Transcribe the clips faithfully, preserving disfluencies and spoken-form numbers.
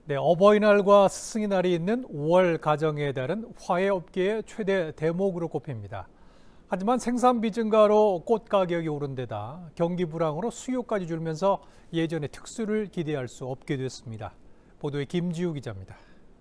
네, 어버이날과 스승의 날이 있는 오월 가정의 달은 화훼업계의 최대 대목으로 꼽힙니다. 하지만 생산비 증가로 꽃 가격이 오른 데다 경기 불황으로 수요까지 줄면서 예전의 특수를 기대할 수 없게 됐습니다. 보도에 김지우 기자입니다.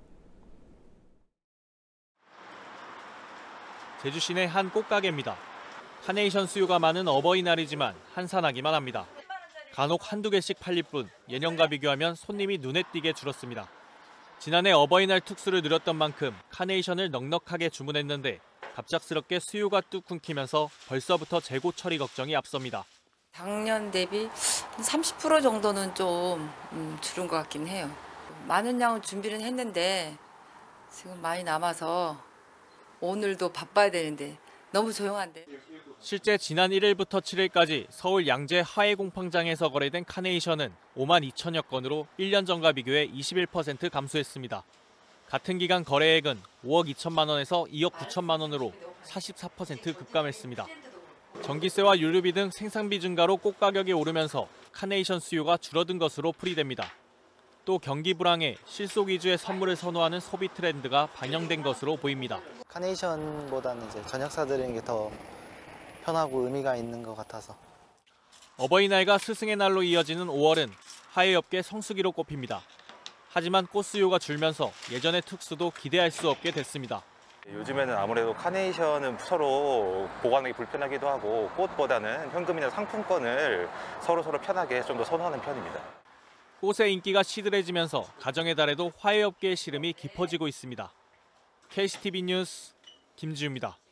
제주 시내 한 꽃가게입니다. 카네이션 수요가 많은 어버이날이지만 한산하기만 합니다. 간혹 한두 개씩 팔릴 뿐 예년과 비교하면 손님이 눈에 띄게 줄었습니다. 지난해 어버이날 특수를 누렸던 만큼 카네이션을 넉넉하게 주문했는데 갑작스럽게 수요가 뚝 끊기면서 벌써부터 재고 처리 걱정이 앞섭니다. 작년 대비 삼십 퍼센트 정도는 좀 음, 줄은 것 같긴 해요. 많은 양을 준비는 했는데 지금 많이 남아서 오늘도 바빠야 되는데 너무 조용한데. 실제 지난 일 일부터 칠 일까지 서울 양재 화훼공판장에서 거래된 카네이션은 오만 이천여 건으로 일 년 전과 비교해 이십일 퍼센트 감소했습니다. 같은 기간 거래액은 오억 이천만 원에서 이억 구천만 원으로 사십사 퍼센트 급감했습니다. 전기세와 유류비 등 생산비 증가로 꽃 가격이 오르면서 카네이션 수요가 줄어든 것으로 풀이됩니다. 또 경기 불황에 실속 위주의 선물을 선호하는 소비 트렌드가 반영된 것으로 보입니다. 카네이션보다는 이제 저녁 사드리는 게 더 편하고 의미가 있는 것 같아서. 어버이날과 스승의 날로 이어지는 오월은 화훼업계 성수기로 꼽힙니다. 하지만 꽃 수요가 줄면서 예전의 특수도 기대할 수 없게 됐습니다. 요즘에는 아무래도 카네이션은 서로 보관하기 불편하기도 하고 꽃보다는 현금이나 상품권을 서로 서로 편하게 좀 더 선호하는 편입니다. 꽃의 인기가 시들해지면서 가정의 달에도 화훼업계의 시름이 깊어지고 있습니다. 케이씨티비 뉴스 김지우입니다.